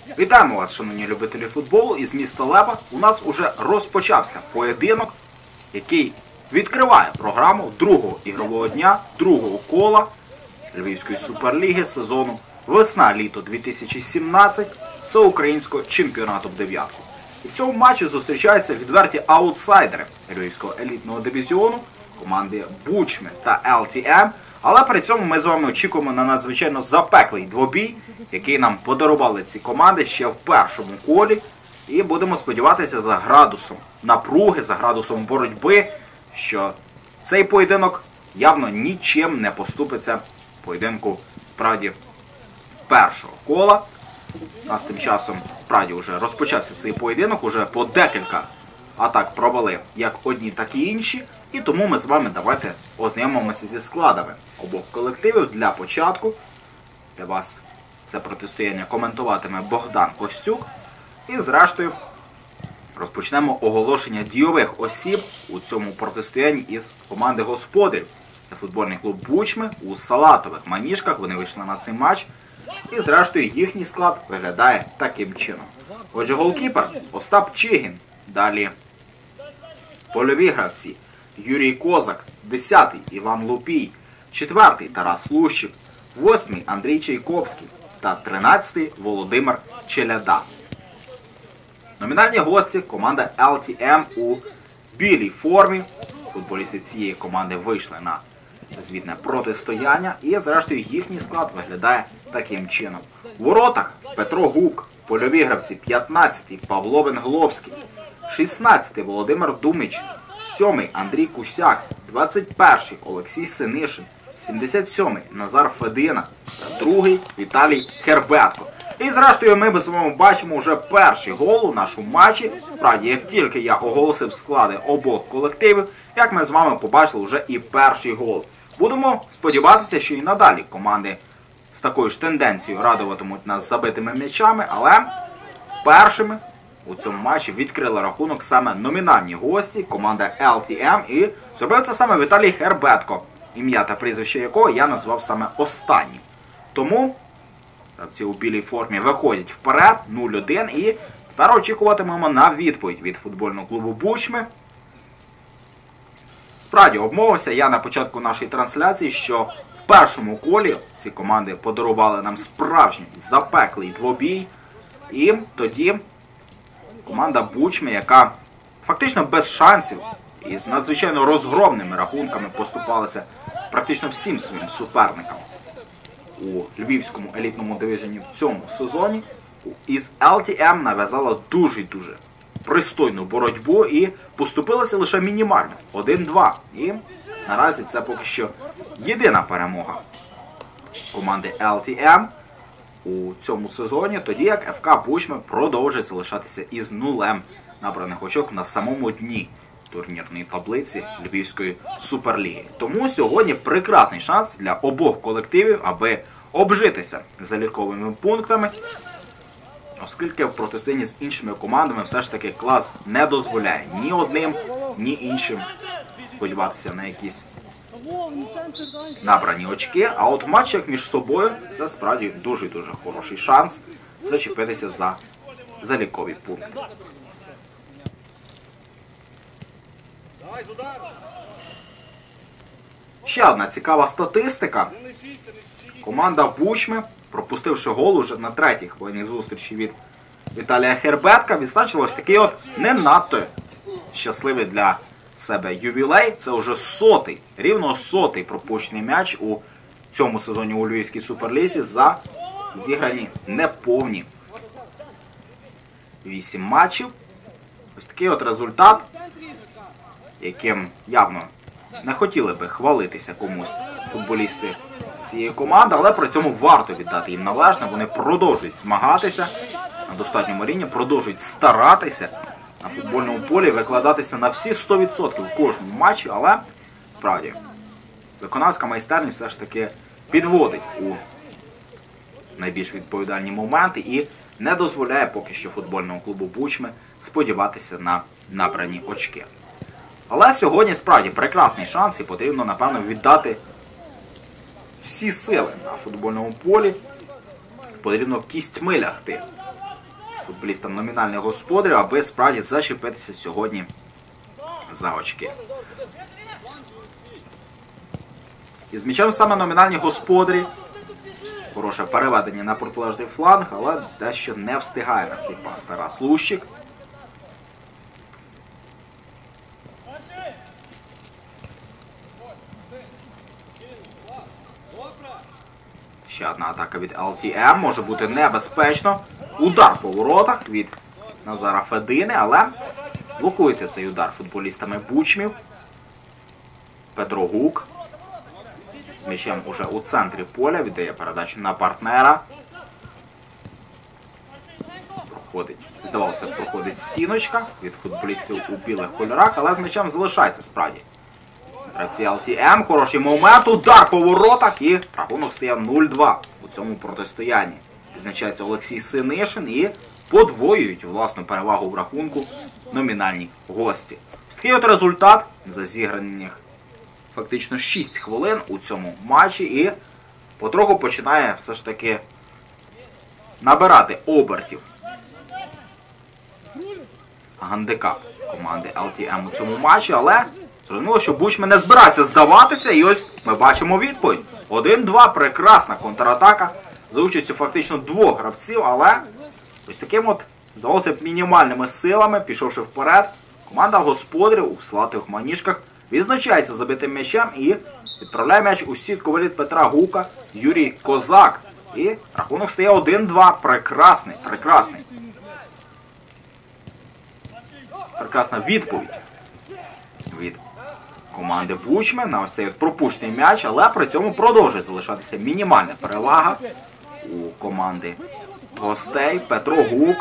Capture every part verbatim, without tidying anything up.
Вітаємо вас, шановні любителі футболу, із міста Лева. У нас уже розпочався поєдинок, який відкриває програму другого ігрового дня, другого кола Львівської суперліги сезону весна-літо дві тисячі сімнадцять всеукраїнського чемпіонату в дев'ятку. І в цьому матчі зустрічаються відверті аутсайдери Львівського елітного дивізіону, команди Бучми та ел ті ем. Але при цьому ми з вами очікуємо на надзвичайно запеклий двобій, який нам подарували ці команди ще в першому колі. І будемо сподіватися за градусом напруги, за градусом боротьби, що цей поєдинок явно нічим не поступиться поєдинку, справді, першого кола. У нас тим часом, справді, вже розпочався цей поєдинок, уже по декілька атак провели як одні, так і інші. І тому ми з вами давайте ознайомимося зі складами обох колективів. Для початку для вас це протистояння коментуватиме Богдан Костюк. І зрештою розпочнемо оголошення дійових осіб у цьому протистоянні із команди господарів. Це футбольний клуб Бучми у салатових маніжках. Вони вийшли на цей матч. І зрештою їхній склад виглядає таким чином. Отже, голкіпер Остап Чигін. Далі польові гравці Юрій Козак, десятий Іван Лупій, четвертий Тарас Лущик, восьмий Андрій Чайковський та тринадцятий Володимир Челяда. Номінальні гості – команда ел ті ем у білій формі. Футболісти цієї команди вийшли на звітне протистояння. І зрештою їхній склад виглядає таким чином. У воротах Петро Гук, польові гравці п'ятнадцятий Павло Венгловський, шістнадцятий Володимир Думич, сьомий Андрій Кусяк, двадцять перший Олексій Синишин, сімдесят сьомий Назар Федина та другий Віталій Хербетко. І зрештою ми з вами бачимо вже перший гол у нашому матчі. Справді, як тільки я оголосив склади обох колективів, як ми з вами побачили вже і перший гол. Будемо сподіватися, що і надалі команди з такою ж тенденцією радуватимуть нас забитими м'ячами, але першими у цьому матчі відкрили рахунок саме номінальні гості, команда ел ті ем, і зробив це саме Віталій Хербетко, ім'я та прізвище якого я назвав саме останнім. Тому гравці у білій формі виходять вперед, нуль один, і тепер очікуватимемо на відповідь від футбольного клубу Бучми. Справді, обмовився я на початку нашої трансляції, що в першому колі ці команди подарували нам справжній запеклий двобій, і тоді команда Бучми, яка фактично без шансів і з надзвичайно розгромними рахунками поступалася практично всім своїм суперникам у Львівському елітному дивізіоні в цьому сезоні, із ел ті ем нав'язала дуже-дуже пристойну боротьбу і поступилася лише мінімально – один-два. І наразі це поки що єдина перемога команди ел ті ем у цьому сезоні, тоді як еф ка Бучми продовжує залишатися із нулем набраних очок на самому дні турнірної таблиці Львівської суперліги. Тому сьогодні прекрасний шанс для обох колективів, аби обжитися заліковими пунктами, оскільки в протистоянні з іншими командами все ж таки клас не дозволяє ні одним, ні іншим сподіватися на якісь набрані очки. А от в матчах між собою це справді дуже-дуже хороший шанс зачепитися за залікові пункти. Ще одна цікава статистика. Команда Бучми, пропустивши гол уже на третій хвилині зустрічі від Віталія Хербетка, відзначилось такий от не надто щасливий для себе ювілей. Це вже сотий, рівно сотий пропущений м'яч у цьому сезоні у Львівській суперлізі за зіграні неповні вісім матчів. Ось такий от результат, яким явно не хотіли би хвалитися комусь футболісти цієї команди, але при цьому варто віддати їм належне. Вони продовжують змагатися на достатньому рівні, продовжують старатися на футбольному полі, викладатися на всі сто відсотків в кожному матчі, але справді виконавська майстерність все ж таки підводить у найбільш відповідальні моменти і не дозволяє поки що футбольному клубу Бучми сподіватися на набрані очки. Але сьогодні справді прекрасний шанс і потрібно, напевно, віддати всі сили на футбольному полі. Потрібно кістьми лягти футболістам номінальних господарів, аби справді зачепитися сьогодні за очки. І з м'ячем саме номінальні господарі. Хороше переведення на протилежний фланг, але дещо не встигає на цей пас Тарас Лущик. Ще одна атака від ел ті ем, може бути небезпечно. Удар по воротах від Назара Федини, але блокується цей удар футболістами Бучмів. Петро Гук. З м'ячем уже у центрі поля, віддає передачу на партнера. Проходить, здавалося, проходить стіночка від футболістів у білих кольорах, але з м'ячем залишається справді. Гравці ел ті ем, хороший момент, удар по воротах і рахунок стає нуль-два у цьому протистоянні. Відзначається Олексій Синишин і подвоюють власну перевагу в рахунку номінальні гості. Такий от результат за зіграних фактично шість хвилин у цьому матчі і потроху починає все ж таки набирати обертів гандикап команди ел ті ем у цьому матчі, але зрозуміло, що Бучми не збирається здаватися, і ось ми бачимо відповідь. один-два, прекрасна контратака за участю фактично двох гравців, але ось таким от, здавалося б, мінімальними силами, пішовши вперед, команда господарів у слатих маніжках відзначається забитим м'ячем і відправляє м'яч у сітку воріт Петра Гука Юрій Козак. І рахунок стає один-два. Прекрасний, прекрасний. Прекрасна відповідь від команди Бучми на ось цей пропущений м'яч, але при цьому продовжує залишатися мінімальна перевага у команди гостей. Петро Гук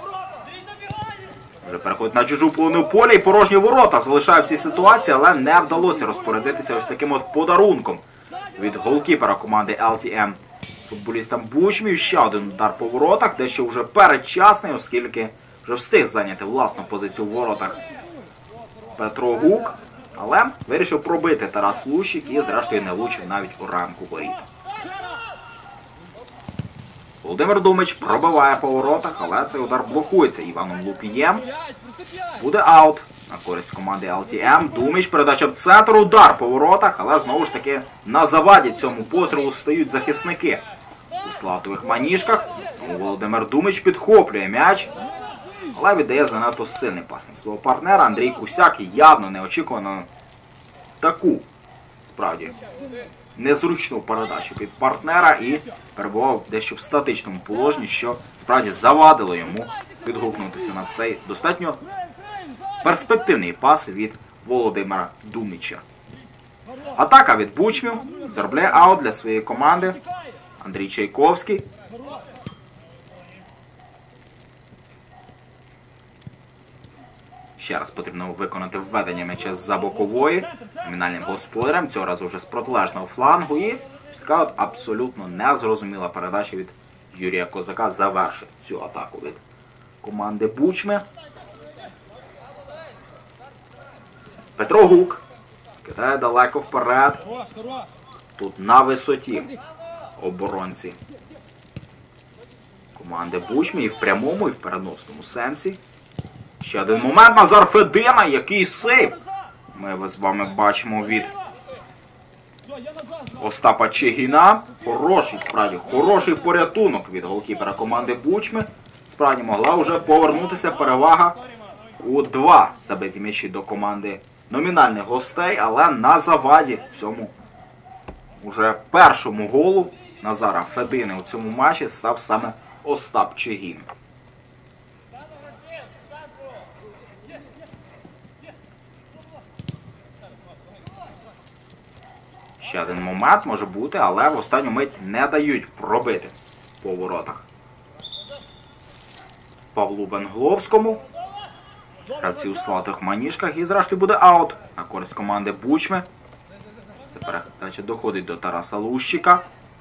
вже переходить на чужу половину поля і порожні ворота залишає в цій ситуації, але не вдалося розпорядитися ось таким от подарунком від голкіпера команди ел ті ем футболістам Бучмів. Ще один удар по воротах, дещо вже передчасний, оскільки вже встиг зайняти власну позицію в воротах Петро Гук, але вирішив пробити Тарас Лущик і зрештою не влучив навіть у рамку воріт. Володимир Думич пробиває по воротах, але цей удар блокується Іваном Лупієм. Буде аут на користь команди ел ті ем. Думич, передача в центр, удар по воротах, але знову ж таки на заваді цьому пострілу стають захисники у слатових маніжках. Тому Володимир Думич підхоплює м'яч, але віддає занадто сильний пас на свого партнера. Андрій Кусяк явно неочікувано таку, справді, незручну передачу від партнера і перебував дещо в статичному положенні, що справді завадило йому підгукнутися на цей достатньо перспективний пас від Володимира Думича. Атака від Бучмів, заробляє аут для своєї команди Андрій Чайковський. Ще раз потрібно виконати введення м'яча з-за бокової номінальним господарем, цього разу вже з протилежного флангу. І така от абсолютно незрозуміла передача від Юрія Козака завершить цю атаку від команди Бучми. Петро Гук кидає далеко вперед. Тут на висоті оборонці команди Бучми і в прямому, і в переносному сенсі. Ще один момент, Назар Федина, який сейв ми з вами бачимо від Остапа Чигіна. Хороший, справді, хороший порятунок від голкіпера команди Бучми. Справді могла вже повернутися перевага у два забиті м'ячі до команди номінальних гостей, але на заваді цьому уже першому голу Назара Федини у цьому матчі став саме Остап Чигін. Ще один момент може бути, але в останню мить не дають пробити по воротах Павлу Бенгловському. Гравці у слатих маніжках і зрештою буде аут на користь команди Бучми. Це передача доходить до Тараса Лущика.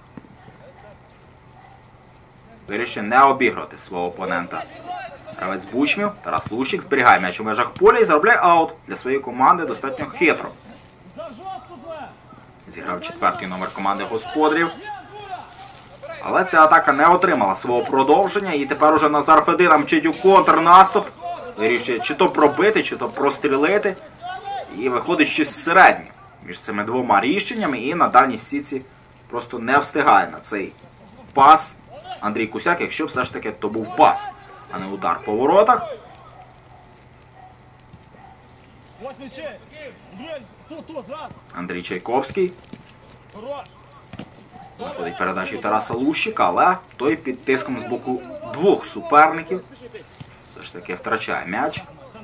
Вирішує не обіграти свого опонента гравець Бучмів. Тарас Лущик зберігає м'яч у межах поля і заробляє аут для своєї команди достатньо хитро. Зіграв четвертий номер команди господарів. Але ця атака не отримала свого продовження. І тепер уже Назар Федина мчить у контрнаступ. Вирішує чи то пробити, чи то прострілити. І виходить щось середнє між цими двома рішеннями. І на дальній сітці просто не встигає на цей пас Андрій Кусяк, якщо все ж таки то був пас, а не удар по воротах. Андрій Чайковський. Знаходить передачу Тараса Лущика, але той під тиском з боку двох суперників все ж таки втрачає м'яч.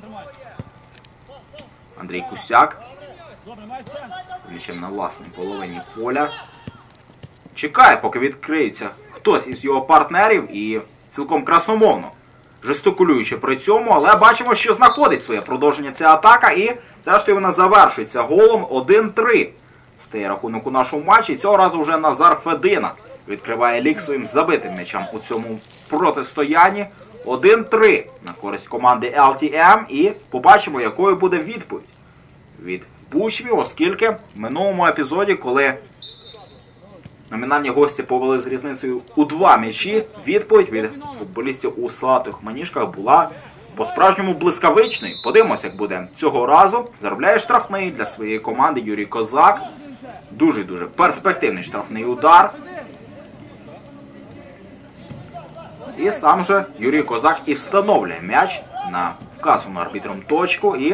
Андрій Кусяк. М'ячем на власній половині поля. Чекає, поки відкриється хтось із його партнерів і цілком красномовно жестикулюючи при цьому, але бачимо, що знаходить своє продовження ця атака і зрештою вона завершується голом один-три. Стає рахунок у нашому матчі. Цього разу вже Назар Федина відкриває лік своїм забитим м'ячем у цьому протистоянні. один-три на користь команди ел ті ем. І побачимо, якою буде відповідь від Бучмів, оскільки в минулому епізоді, коли номінальні гості повели з різницею у два м'ячі, відповідь від футболістів у салатових маніжках була по-справжньому блискавичною. Подивимося, як буде цього разу. Заробляє штрафний для своєї команди Юрій Козак. Дуже-дуже перспективний штрафний удар. І сам же Юрій Козак і встановлює м'яч на вказану арбітром точку. І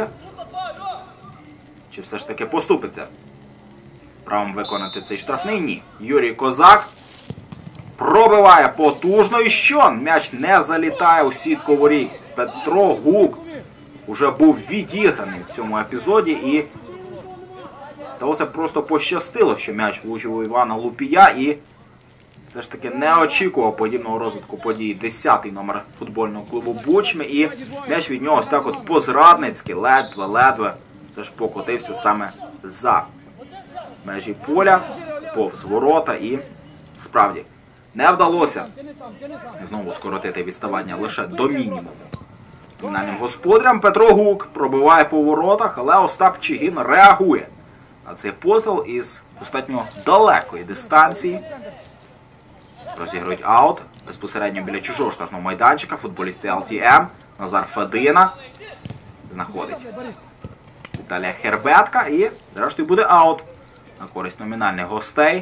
чи все ж таки поступиться правом виконати цей штрафний? Ні. Юрій Козак пробиває потужно. І що? М'яч не залітає у сітку воріт. Петро Гук уже був відіграний в цьому епізоді. І це просто пощастило, що м'яч влучив у Івана Лупія. І все ж таки не очікував подібного розвитку подій десятий номер футбольного клубу Бучми. І м'яч від нього ось так от по-зрадницьки, ледве-ледве все ж покотився саме за межі поля, повз ворота. І справді не вдалося знову скоротити відставання лише до мінімуму фінальним господарям. Петро Гук пробиває по воротах, але Остап Чигін реагує на цей постріл із достатньо далекої дистанції. Розігрують аут безпосередньо біля чужого штрафного майданчика. Футболісти ел ті ем. Назар Федина знаходить Віталія Хербетка. І зрештою буде аут на користь номінальних гостей.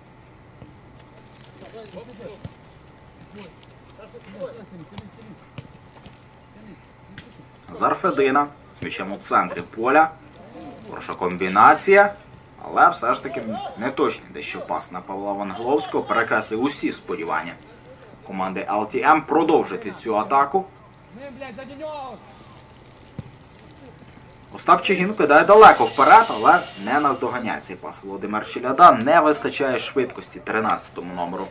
Назар Федина з м'ячем у центрі поля. Хороша комбінація. Але все ж таки неточний дещо пас на Павла Вангловського. Перекреслив усі сподівання команди ел ті ем продовжити цю атаку. Остап Чигін кидає далеко вперед, але не наздоганяє цей пас. Володимир Челяда, не вистачає швидкості тринадцятому номеру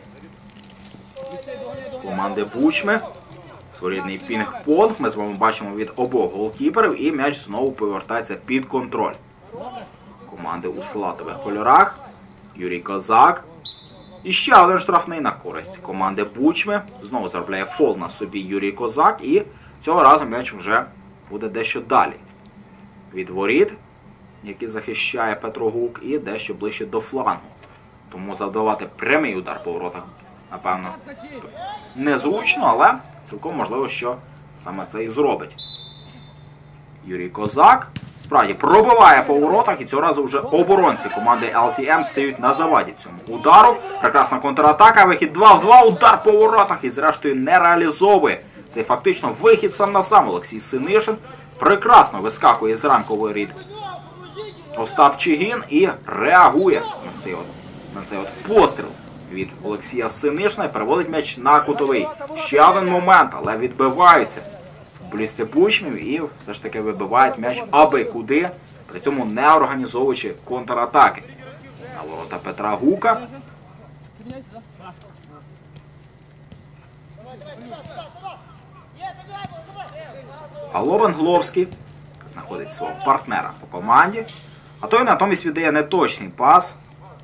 команди Бучми. Своєрідний пінг-понг ми з вами бачимо від обох голкіперів. І м'яч знову повертається під контроль команди у салатових кольорах. Юрій Козак. І ще один штрафний на користь команди Бучми. Знову заробляє фол на собі Юрій Козак. І цього разу м'яч вже буде дещо далі від воріт, які захищає Петро Гук, і дещо ближче до флангу. Тому завдавати прямий удар по воротах, напевно, незручно, але цілком можливо, що саме це і зробить Юрій Козак. Справді, пробиває по воротах, і цього разу вже оборонці команди ел ті ем стають на заваді цьому удару. Прекрасна контратака, вихід два в два, удар по воротах, і зрештою не реалізовує цей фактично вихід сам на сам Олексій Синишин. Прекрасно вискакує з ранкової рід Остап Чигін і реагує на цей от, на цей от постріл від Олексія Синишина і переводить м'яч на кутовий. Ще один момент, але відбиваються футболісти Бучмів і все ж таки вибивають м'яч аби куди, при цьому не організовуючи контратаки на ворота Петра Гука. Павло Вангловський знаходить свого партнера по команді, а той натомість віддає неточний пас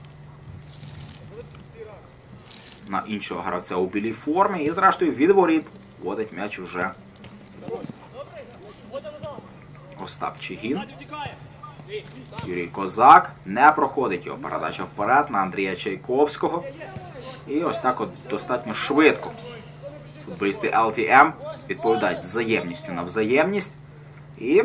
на іншого гравця у білій формі і зрештою від воріт вводить м'яч уже Остап Чигін. Юрій Козак не проходить його. Передача вперед на Андрія Чайковського. І ось так от достатньо швидко футболісти ел ті ем відповідають взаємністю на взаємність. І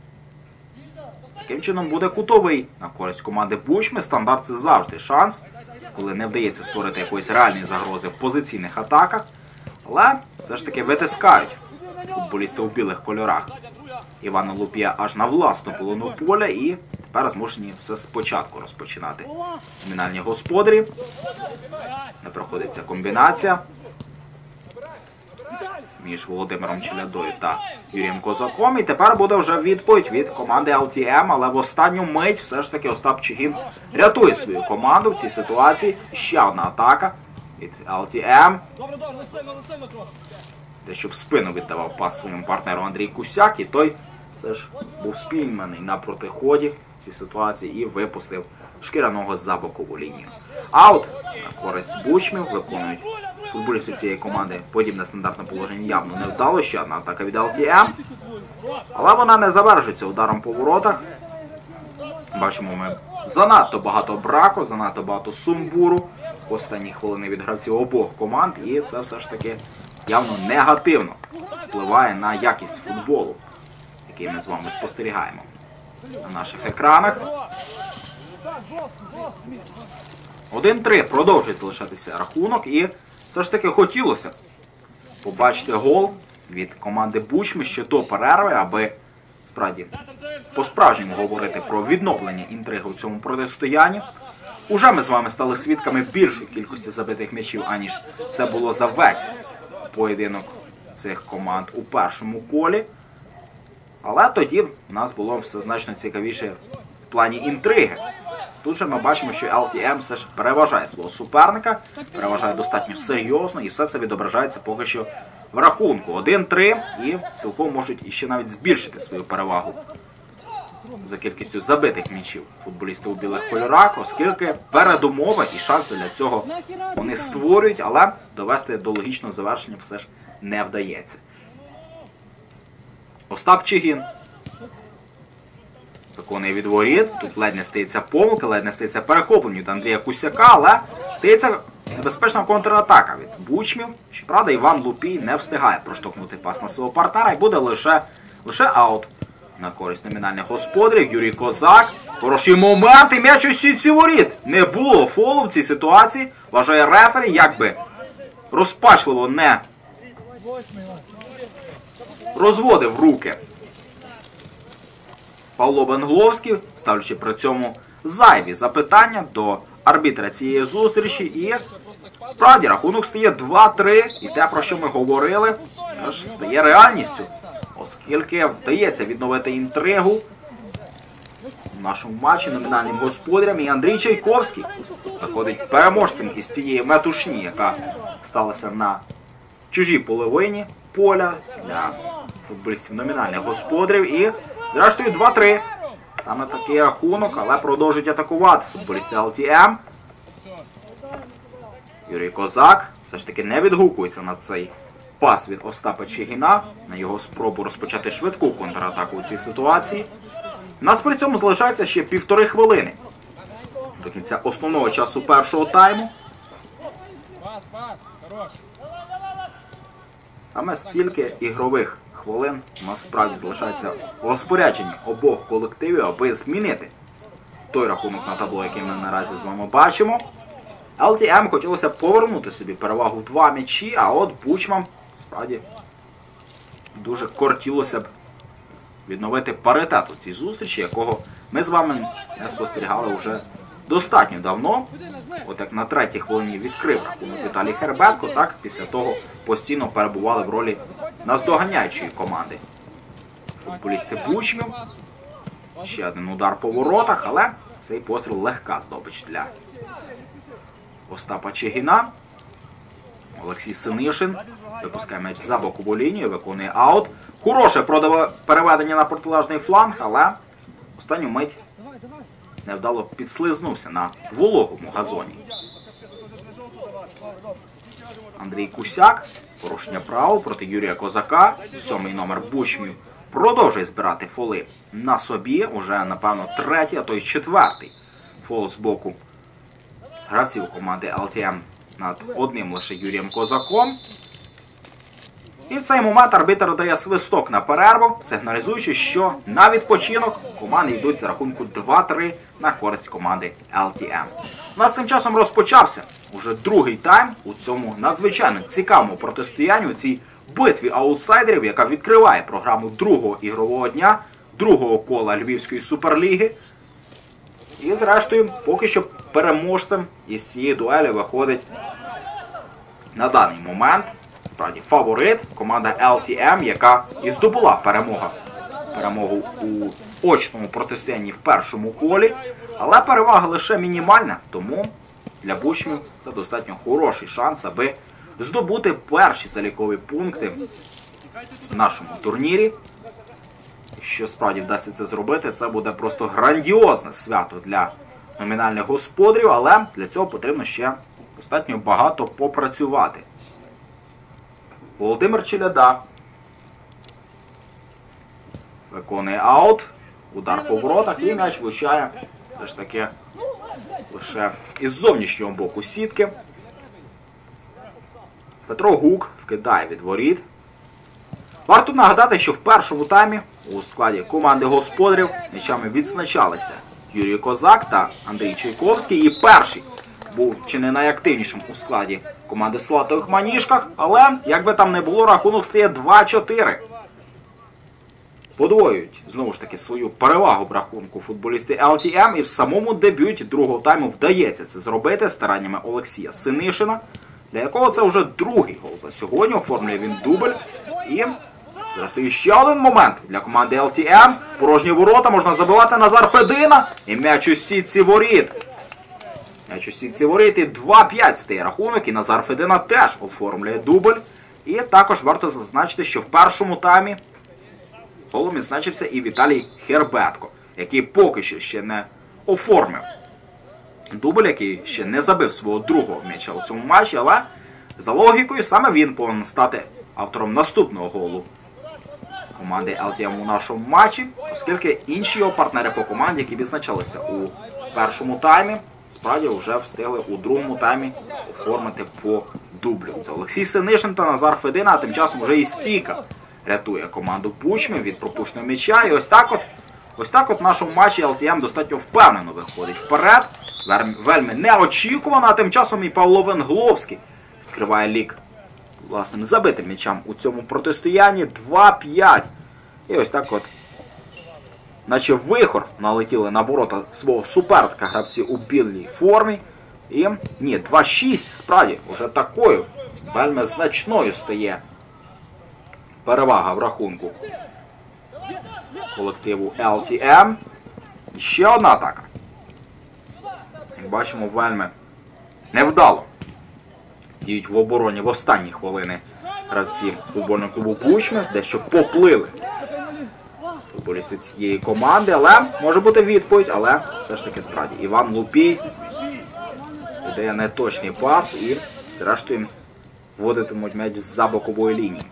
таким чином буде кутовий на користь команди Бучми. Стандарт – це завжди шанс, коли не вдається створити якоїсь реальної загрози в позиційних атаках. Але все ж таки витискають футболісти у білих кольорах Івана Луп'я аж на власну половину поля, і тепер змушені все спочатку розпочинати. Номінальні господарі. Не проходиться комбінація між Володимиром Челядою та Юрієм Козаком. І тепер буде вже відповідь від команди ел ті ем, але в останню мить все ж таки Остап Чигін рятує свою команду в цій ситуації. Ще одна атака від ел ті ем. Дещо в спину віддавав пас своєму партнеру Андрій Кусяк, і той все ж був спійманий на протиході в цій ситуації і випустив шкіряного за бокову лінію. Аут на користь Бучмів виконують футболісти цієї команди. Подібне стандартне положення явно не вдало. Ще одна атака від ел ті ем. Але вона не завершиться ударом по воротах. Бачимо ми занадто багато браку, занадто багато сумбуру в останні хвилини від гравців обох команд. І це все ж таки явно негативно впливає на якість футболу, який ми з вами спостерігаємо на наших екранах. один-три продовжує залишатися рахунок, і все ж таки хотілося побачити гол від команди Бучми ще до перерви, аби справді по-справжньому говорити про відновлення інтриги у цьому протистоянні. Уже ми з вами стали свідками більшої кількості забитих м'ячів, аніж це було за весь поєдинок цих команд у першому колі. Але тоді в нас було все значно цікавіше в плані інтриги. Тут же ми бачимо, що ел ті ем все ж переважає свого суперника, переважає достатньо серйозно, і все це відображається поки що в рахунку один-три, і цілком можуть іще навіть збільшити свою перевагу за кількістю забитих м'ячів футболісти у білих кольорах, оскільки передумови і шанси для цього вони створюють, але довести до логічного завершення все ж не вдається. Остап Чигін виконує від воріт. Тут ледь не стається помилка, ледь не стається перехоплення від Андрія Кусяка, але стається небезпечна контратака від Бучмів. Щоправда, Іван Лупій не встигає проштовхнути пас на свого партнера, і буде лише, лише аут на користь номінальних господарів. Юрій Козак. Хороший момент, і м'яч у сітці воріт. Не було фолу в цій ситуації, вважає рефері, якби розпачливо не розводив руки Павло Бенгловський, ставлячи при цьому зайві запитання до арбітра цієї зустрічі. І справді рахунок стає два-три, і те, про що ми говорили, стає реальністю, оскільки вдається відновити інтригу в нашому матчі номінальним господарям. І Андрій Чайковський виходить переможцем із цієї метушні, яка сталася на чужій половині поля для футболістів номінальних господарів. І зрештою два-три. Саме такий рахунок, але продовжують атакувати футболісти ел ті ем. Юрій Козак все ж таки не відгукується на цей пас від Остапа Чигіна, на його спробу розпочати швидку контратаку у цій ситуації. У нас при цьому залишається ще півтори хвилини до кінця основного часу першого тайму. Пас, пас, хорош. Саме стільки ігрових хвилин у нас справді залишається в розпорядженні обох колективів, аби змінити той рахунок на табло, який ми наразі з вами бачимо. ел ті ем хотілося повернути собі перевагу в два м'ячі, а от Бучмам справді дуже кортілося б відновити паритет у цій зустрічі, якого ми з вами не спостерігали вже достатньо давно. От як на третій хвилині відкрив рахунок Віталій Хербетко, так після того постійно перебували в ролі наздоганяючої команди футболісти Бучмів. Ще один удар по воротах, але цей постріл легка здобич для Остапа Чигіна. Олексій Синишин випускає м'яч за бокову лінію, виконує аут. Хороше переведення на протилежний фланг, але останню мить невдало підслизнувся на вологому газоні. Андрій Кусяк, порушення правил проти Юрія Козака. Сьомий номер Бучмів продовжує збирати фоли на собі. Уже, напевно, третій, а то й четвертий фол з боку гравців команди ел ті ем над одним лише Юрієм Козаком. І в цей момент арбітр дає свисток на перерву, сигналізуючи, що на відпочинок команди йдуть за рахунку два-три на користь команди ел ті ем. У нас тим часом розпочався уже другий тайм у цьому надзвичайно цікавому протистоянні, у цій битві аутсайдерів, яка відкриває програму другого ігрового дня, другого кола Львівської суперліги. І зрештою, поки що переможцем із цієї дуелі виходить на даний момент справді фаворит команда ел ті ем, яка і здобула перемогу, перемогу у очному протистоянні в першому колі. Але перевага лише мінімальна, тому для Бучмів це достатньо хороший шанс, аби здобути перші залікові пункти в нашому турнірі. Якщо справді вдасться це зробити, це буде просто грандіозне свято для номінальних господарів, але для цього потрібно ще достатньо багато попрацювати. Володимир Челяда виконує аут, удар по воротах і м'яч влучає все ж таки лише із зовнішнього боку сітки. Петро Гук вкидає від воріт. Варто нагадати, що в першому таймі у складі команди господарів м'ячами відзначалися Юрій Козак та Андрій Чайковський. І перший був чи не найактивнішим у складі команди Салатових Маніжках, але, як би там не було, рахунок стає два-чотири. Подвоюють, знову ж таки, свою перевагу в рахунку футболісти ел ті ем, і в самому дебюті другого тайму вдається це зробити стараннями Олексія Синишина, для якого це вже другий гол за сьогодні, оформлює він дубль. І зрештою ще один момент для команди ел ті ем. Порожні ворота, можна забивати Назар Федина, і м'яч у сітці воріт. М'яч у сітці воріт, і два-п'ять стає рахунок, і Назар Федина теж оформлює дубль. І також варто зазначити, що в першому таймі голом відзначився і Віталій Хербетко, який поки що ще не оформив дубль, який ще не забив свого другого м'яча у цьому матчі, але за логікою саме він повинен стати автором наступного голу команди ел ті ем у нашому матчі, оскільки інші його партнери по команді, які відзначалися у першому таймі, справді вже встигли у другому таймі оформити по дублю. Це Олексій Синишин та Назар Федина, а тим часом вже і стійка рятує команду Бучмів від пропущеного м'яча. І ось так от, ось так от в нашому матчі ел ті ем достатньо впевнено виходить вперед. Вельми неочікувано, а тим часом і Павло Венгловський відкриває лік власним забитим м'ячам у цьому протистоянні. два-п'ять. І ось так от, наче вихор, налетіли на ворота свого суперника гравці у білій формі. І ні, два-шість, справді, уже такою вельми значною стає перевага в рахунку колективу ел ті ем. І ще одна атака. Як бачимо, вельми невдало діють в обороні в останні хвилини гравці футбольного клубу Бучми, дещо поплили футболісти цієї команди, але може бути відповідь, але все ж таки справді Іван Лупій видає неточний пас і зрештою вводитимуть м'яч з-за бокової лінії.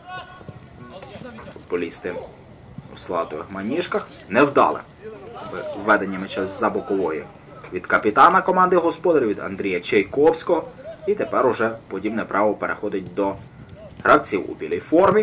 Футболісти у Салатових Маніжках невдале введення м'яча з-за бокової від капітана команди господарів, від Андрія Чайковського. І тепер уже подібне право переходить до гравців у білій формі.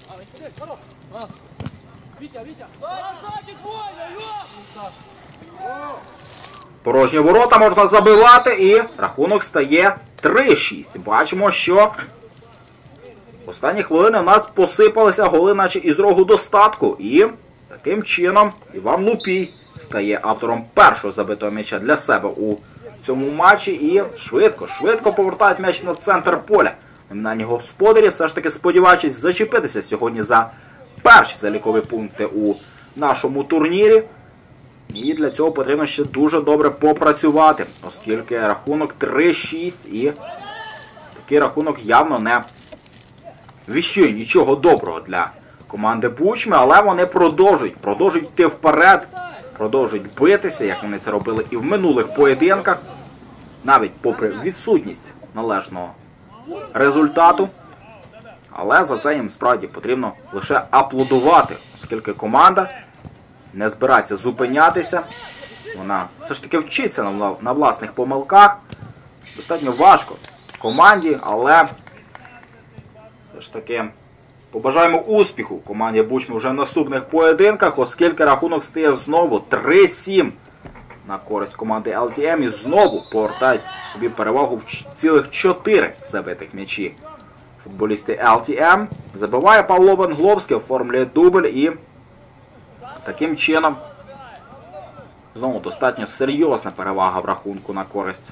Порожні ворота можна забивати, і рахунок стає три-шість. Бачимо, що в останні хвилини у нас посипалися голи наче із рогу достатку. І таким чином Іван Лупій стає автором першого забитого м'яча для себе у цьому матчі і швидко, швидко повертають м'яч на центр поля. Номінальні господарі, все ж таки сподіваючись зачепитися сьогодні за перші залікові пункти у нашому турнірі. І для цього потрібно ще дуже добре попрацювати, оскільки рахунок три-шість і такий рахунок явно не віщує нічого доброго для команди Бучми, але вони продовжують, продовжують йти вперед, продовжують битися, як вони це робили і в минулих поєдинках, навіть попри відсутність належного результату. Але за це їм справді потрібно лише аплодувати, оскільки команда не збирається зупинятися. Вона все ж таки вчиться на, на власних помилках. Достатньо важко команді, але все ж таки побажаємо успіху команді Бучми вже в наступних поєдинках, оскільки рахунок стає знову три сім на користь команди ел ті ем і знову повертають собі перевагу в цілих чотири забитих м'ячі. Футболісти ел ті ем забиває Павло Венгловський, оформлює дубль і таким чином знову достатньо серйозна перевага в рахунку на користь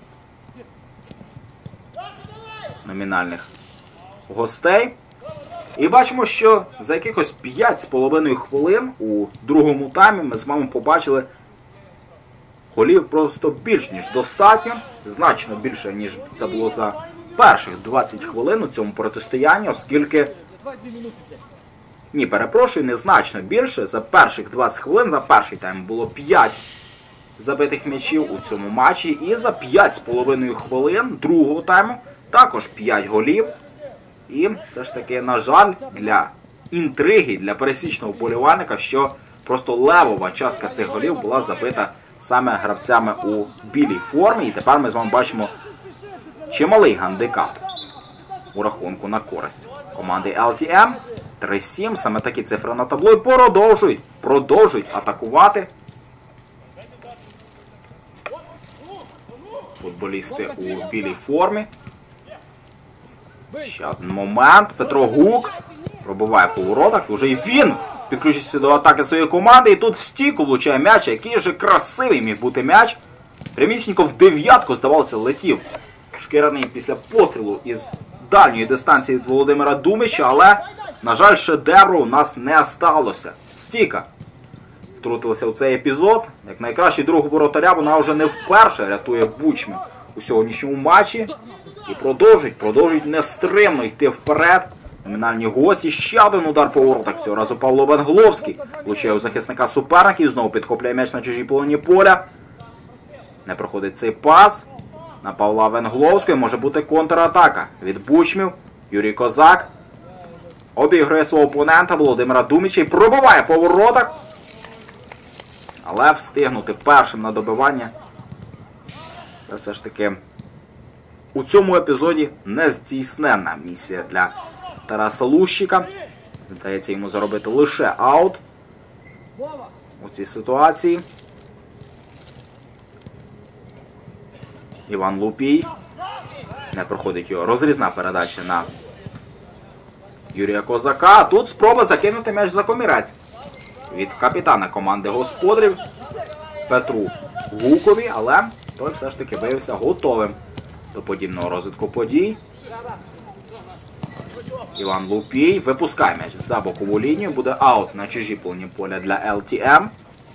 номінальних гостей. І бачимо, що за якихось п'ять з половиною хвилин у другому таймі ми з вами побачили голів просто більш ніж достатньо, значно більше, ніж це було за перших двадцять хвилин у цьому протистоянні, оскільки, ні, перепрошую, незначно більше, за перших двадцять хвилин, за перший тайм було п'ять забитих м'ячів у цьому матчі, і за п'ять з половиною хвилин другого тайму також п'ять голів. І все ж таки, на жаль, для інтриги, для пересічного вболівальника, що просто левова частка цих голів була забита саме гравцями у білій формі. І тепер ми з вами бачимо чималий гандикап у рахунку на користь команди ел ті ем. три сім, саме такі цифри на табло, і продовжують, продовжують атакувати футболісти у білій формі. Ще один момент. Петро Гук пробиває по воротах. Уже і він підключиться до атаки своєї команди. І тут в стійку влучає м'яч. Який же красивий міг бути м'яч. Прямісінько в дев'ятку, здавалося, летів шкіряний після пострілу із дальньої дистанції від Володимира Думича. Але, на жаль, шедевру у нас не сталося. Стійка втрутилася в цей епізод. Як найкращий друг воротаря, вона вже не вперше рятує Бучми у сьогоднішньому матчі. І продовжують, продовжують нестримно йти вперед. Номінальні гості. Ще один удар по воротах. Цього разу Павло Венгловський влучає у захисника суперників. Знову підхопляє м'яч на чужій половині поля. Не проходить цей пас. На Павла Венгловського може бути контратака від Бучмів. Юрій Козак обігрує свого опонента Володимира Думича і пробиває по воротах. Але встигнути першим на добивання це все ж таки у цьому епізоді нездійсненна місія для Тараса Лущика. Здається йому заробити лише аут у цій ситуації. Іван Лупій. Не проходить його розрізна передача на Юрія Козака. А тут спроба закинути м'яч за комірець від капітана команди господарів Петру Гукові, але той все ж таки виявився готовим до подібного розвитку подій. Іван Лупій випускає м'яч за бокову лінію. Буде аут на чужій половині поля для ел ті ем.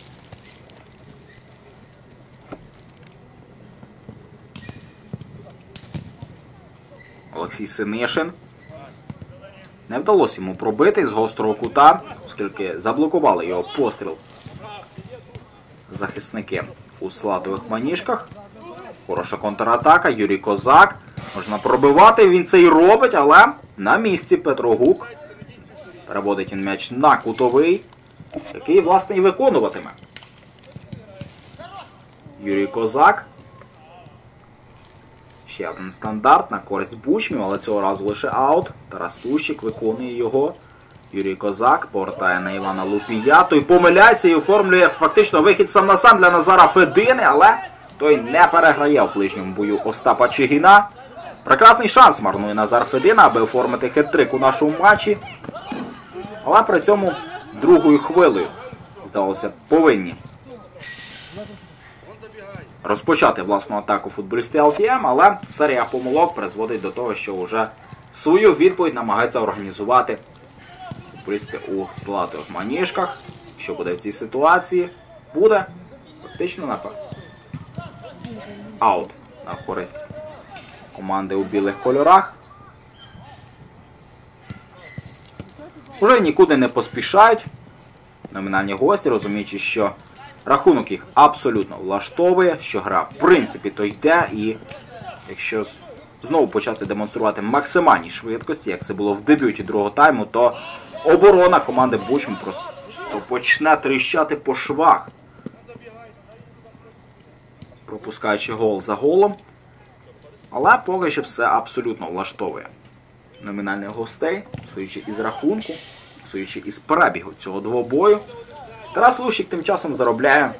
Олексій Синишин. Не вдалося йому пробити з гострого кута, оскільки заблокували його постріл захисники у салатових маніжках. Хороша контратака. Юрій Козак. Можна пробивати. Він це і робить, але на місці Петро Гук. Переводить він м'яч на кутовий, який, власне, і виконуватиме. Юрій Козак. Ще один стандарт на користь Бучмів, але цього разу лише аут. Тарас Лущик виконує його. Юрій Козак повертає на Івана Лупія. Той помиляється і оформлює фактично вихід сам на сам для Назара Федини, але той не переграє в ближньому бою Остапа Чигіна. Прекрасний шанс марнує Назар Федина, аби оформити хет-трик у нашому матчі. Але при цьому другою хвилею, здавалося, повинні розпочати власну атаку футболісти ел ті ем, але серія помилок призводить до того, що вже свою відповідь намагаються організувати футболісти у салатових маніжках. Що буде в цій ситуації? Буде фактично напевно аут на користь команди у білих кольорах. Уже нікуди не поспішають номінальні гості, розуміючи, що рахунок їх абсолютно влаштовує, що гра в принципі то йде, і якщо знову почати демонструвати максимальні швидкості, як це було в дебюті другого тайму, то оборона команди Бучми просто почне тріщати по швах, пропускаючи гол за голом. Але поки що все абсолютно влаштовує номінальних гостей, судячи із рахунку, судячи із перебігу цього двобою. Тарас Лущик тим часом заробляє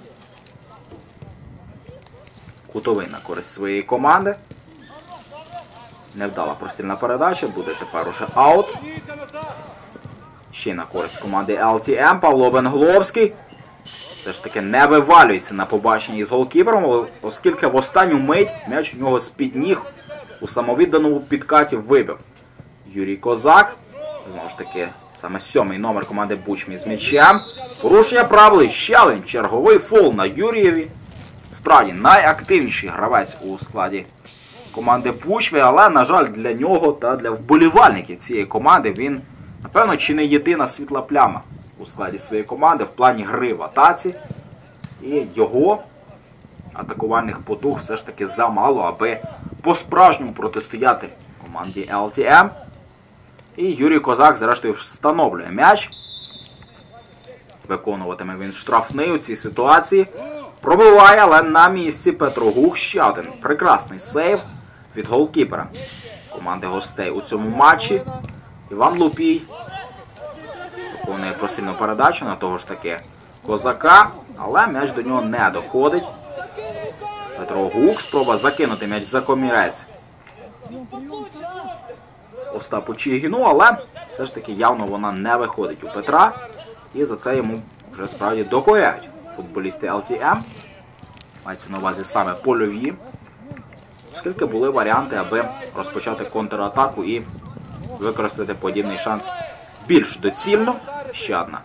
кутовий на користь своєї команди. Невдала прострільна передача, буде тепер уже аут. Ще й на користь команди ел ті ем. Павло Венгловський все ж таки не вивалюється на побаченні з голкіпером, оскільки в останню мить м'яч у нього з-під ніг у самовідданому підкаті вибив Юрій Козак. Знову ж таки, саме сьомий номер команди Бучми з м'ячем. Порушення правил, ще один черговий фол на Юрієві. Справді, найактивніший гравець у складі команди Бучми, але, на жаль, для нього та для вболівальників цієї команди він, напевно, чи не єдина світла пляма у складі своєї команди в плані гри в атаці. І його атакувальних потуг все ж таки замало, аби по-справжньому протистояти команді ел ті ем. І Юрій Козак, зрештою, встановлює м'яч. Виконуватиме він штрафний у цій ситуації. Пробиває, але на місці Петро Гук. Ще один прекрасний сейв від голкіпера команди гостей у цьому матчі. Іван Лупій виконує прострільну передачу на того ж таки Козака, але м'яч до нього не доходить. Петро Гук спроба закинути м'яч за комірець Остапу Чигіну, але все ж таки явно вона не виходить у Петра. І за це йому вже справді докоряють футболісти ел ті ем. Мається на увазі саме польові. Оскільки були варіанти, аби розпочати контратаку і використати подібний шанс більш доцільно. Ще одна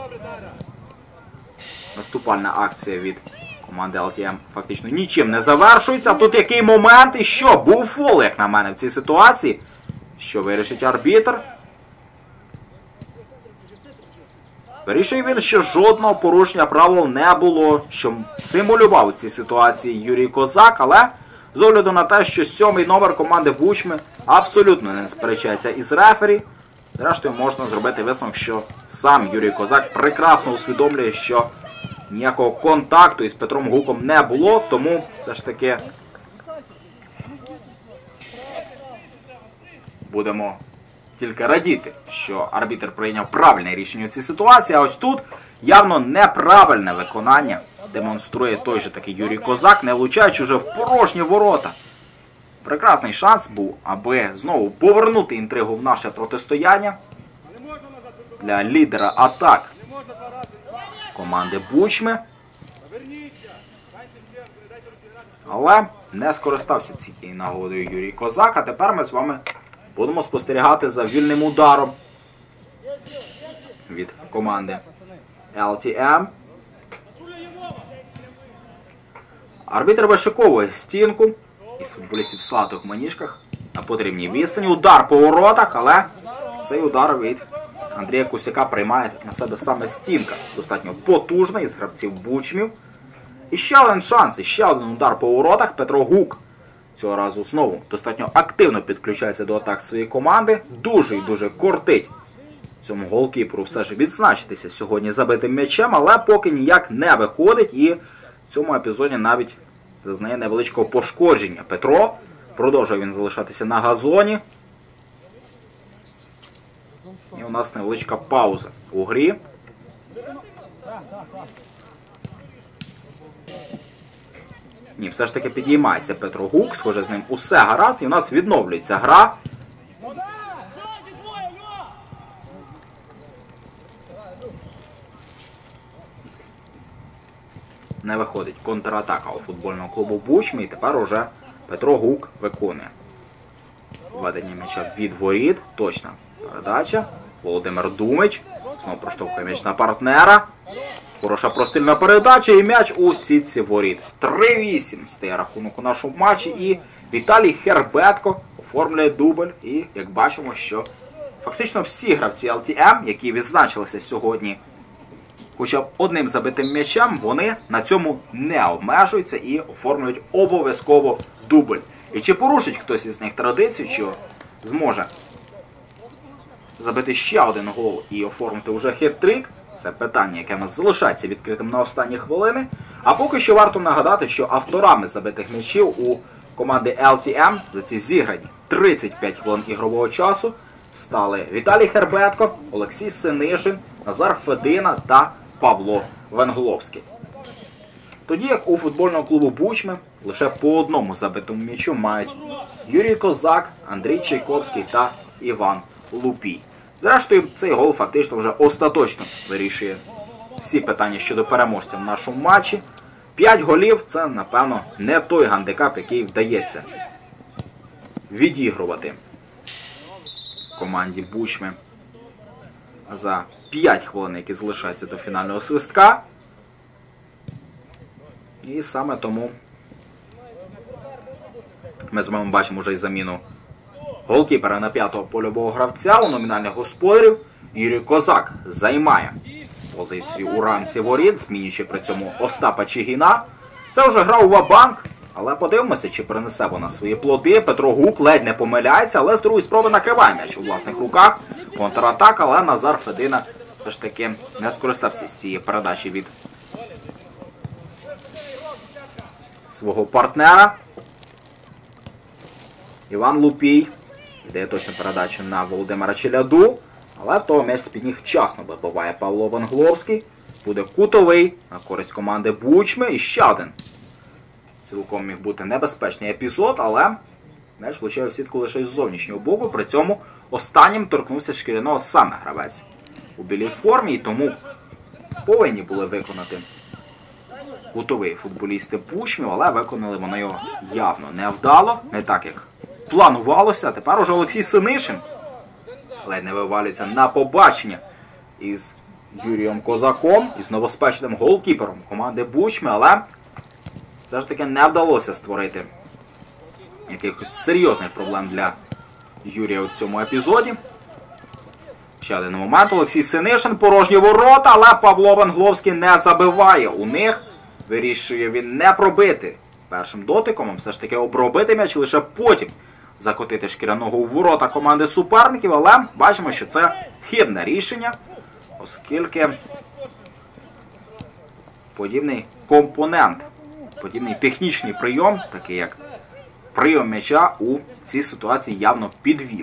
наступальна акція від команди ел ті ем фактично нічим не завершується. Тут який момент, і що? Був фол, як на мене, в цій ситуації. Що вирішить арбітр? Вирішує він, що жодного порушення правил не було, що симулював у цій ситуації Юрій Козак, але з огляду на те, що сьомий номер команди Бучми абсолютно не сперечається із рефері, зрештою можна зробити висновок, що сам Юрій Козак прекрасно усвідомлює, що ніякого контакту із Петром Гуком не було, тому все ж таки будемо тільки радіти, що арбітр прийняв правильне рішення у цій ситуації, а ось тут явно неправильне виконання демонструє той же таки Юрій Козак, не влучаючи вже в порожні ворота. Прекрасний шанс був, аби знову повернути інтригу в наше протистояння для лідера атак команди Бучми. Але не скористався цією нагодою Юрій Козак, а тепер ми з вами будемо спостерігати за вільним ударом від команди ел ті ем. Арбітр вишиковує стінку із футболістів в слатих маніжках на потрібній відстані. Удар по воротах, але цей удар від Андрія Кусяка приймає на себе саме стінка. Достатньо потужна із гравців Бучмів. І ще один шанс, і ще один удар по воротах. Петро Гук цього разу знову достатньо активно підключається до атак своєї команди. Дуже і дуже кортить цьому голкіперу все ж відзначитися сьогодні забитим м'ячем, але поки ніяк не виходить і в цьому епізоді навіть зазнає невеличкого пошкодження. Петро продовжує він залишатися на газоні. І у нас невеличка пауза у грі. Ні, все ж таки підіймається Петро Гук, схоже, з ним усе гаразд, і у нас відновлюється гра. Не виходить контратака у футбольного клубу Бучми, і тепер уже Петро Гук виконує введення м'яча від воріт. Точна передача. Володимир Думич знову проштовхує м'яч на партнера. Хороша прострільна передача і м'яч у сітці воріт. три вісім стає рахунок у нашому матчі. І Віталій Хербетко оформлює дубль. І як бачимо, що фактично всі гравці ел ті ем, які відзначилися сьогодні хоча б одним забитим м'ячем, вони на цьому не обмежуються і оформлюють обов'язково дубль. І чи порушить хтось із них традицію, що зможе забити ще один гол і оформити вже хет-трик? Це питання, яке в нас залишається відкритим на останні хвилини. А поки що варто нагадати, що авторами забитих м'ячів у команди ел ті ем за ці зіграні тридцять п'ять хвилин ігрового часу стали Віталій Хербетко, Олексій Синишин, Назар Федина та Павло Венгловський. Тоді як у футбольного клубу Бучми лише по одному забитому м'ячу мають Юрій Козак, Андрій Чайковський та Іван Лупій. Зрештою, цей гол фактично вже остаточно вирішує всі питання щодо переможця в нашому матчі. П'ять голів – це, напевно, не той гандикап, який вдається відігрувати команді Бучми за п'ять хвилин, які залишаються до фінального свистка. І саме тому ми з вами бачимо вже й заміну голкіпера на п'ятого польового гравця. У номінальних господарів Юрій Козак займає позицію у рамці воріт, змінюючи при цьому Остапа Чигіна. Це вже гра у ва-банк, але подивимося, чи принесе вона свої плоди. Петро Гук ледь не помиляється, але з другої спроби накриває м'яч у власних руках. Контратака, але Назар Федина все ж таки не скористався з цієї передачі від свого партнера. Іван Лупій йде точну передачу на Володимира Челяду, але того м'яч з-під ніг вчасно вибиває Павло Венгловський. Буде кутовий на користь команди Бучми. І ще один цілком міг бути небезпечний епізод, але м'яч влучає в сітку лише з зовнішнього боку. При цьому останнім торкнувся шкіряного саме гравець у білій формі, і тому повинні були виконати кутовий футболісти Бучми, але виконали вони його явно невдало, не так як планувалося. Тепер уже Олексій Синишин ледь не вивалюється на побачення із Юрієм Козаком, із новоспеченим голкіпером команди Бучми, але все ж таки не вдалося створити якихось серйозних проблем для Юрія у цьому епізоді. Ще один момент. Олексій Синишин, порожні ворота, але Павло Венгловський не забиває. У них вирішує він не пробити першим дотиком, все ж таки обробити м'яч, лише потім закотити шкіряного у ворота команди суперників, але бачимо, що це хибне рішення, оскільки подібний компонент, подібний технічний прийом, такий як прийом м'яча, у цій ситуації явно підвів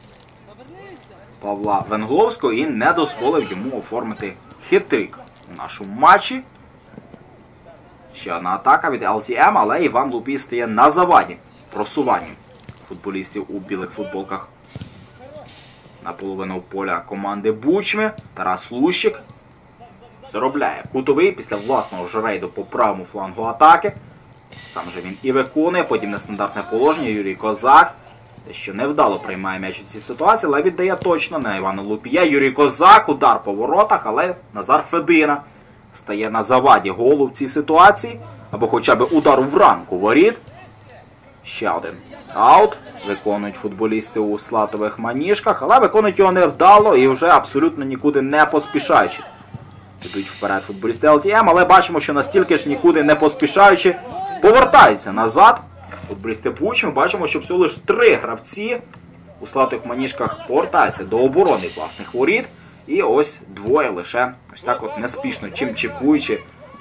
Павла Венгловського і не дозволив йому оформити хет-трик у нашому матчі. Ще одна атака від ел ті ем, але Іван Лупій стає на заваді просуванню футболістів у білих футболках на половину поля команди Бучми. Тарас Лущик заробляє кутовий після власного ж рейду по правому флангу атаки. Сам же він і виконує подібне стандартне положення. Юрій Козак дещо невдало приймає м'яч у цій ситуації, але віддає точно на Івана Лупія. Юрій Козак, удар по воротах, але Назар Федина стає на заваді голу в цій ситуації, або хоча б удару в рамку воріт. Ще один аут. Виконують футболісти у слатових маніжках, але виконують його невдало і вже абсолютно нікуди не поспішаючи. Йдуть вперед футболісти ел ті ем, але бачимо, що настільки ж нікуди не поспішаючи повертаються назад футболісти Бучми. Бачимо, що всього лише три гравці у слатових маніжках повертаються до оборони власних воріт. І ось двоє лише ось так от неспішно, чим чекуючи,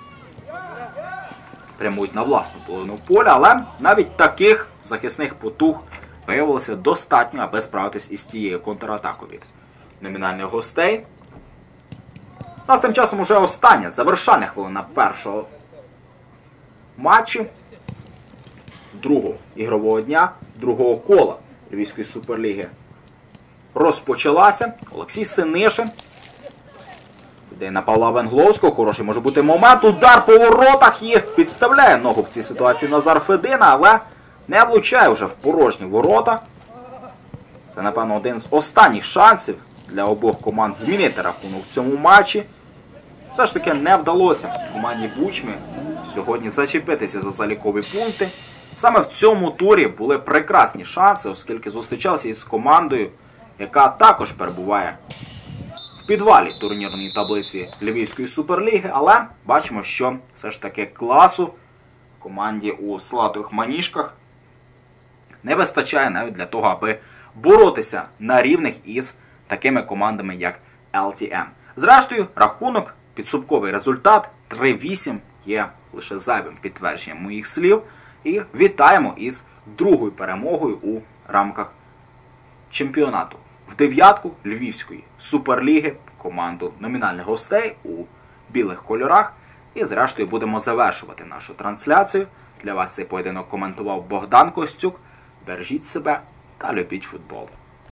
прямують на власну половину поля, але навіть таких захисних потуг виявилося достатньо, аби справитись із тією контратакою від номінальних гостей. У нас тим часом уже остання завершальна хвилина першого матчу, другого ігрового дня, другого кола Львівської суперліги розпочалася. Олексій Синишин йде на Павла Венгловського. Хороший може бути момент. Удар по воротах і підставляє ногу в цій ситуації Назар Федина, але не влучає вже в порожні ворота. Це, напевно, один з останніх шансів для обох команд змінити рахунок в цьому матчі. Все ж таки не вдалося команді Бучми сьогодні зачепитися за залікові пункти. Саме в цьому турі були прекрасні шанси, оскільки зустрічалися із командою, яка також перебуває в підвалі турнірної таблиці Львівської суперліги, але бачимо, що все ж таки класу команді у слатових маніжках не вистачає навіть для того, аби боротися на рівних із такими командами, як ел ті ем. Зрештою, рахунок, підсумковий результат три вісім є лише зайвим підтвердженням моїх слів. І вітаємо із другою перемогою у рамках чемпіонату. В дев'ятку Львівської суперліги команду номінальних гостей у білих кольорах. І зрештою будемо завершувати нашу трансляцію. Для вас цей поєдинок коментував Богдан Костюк. Бережіть себе та любіть футбол.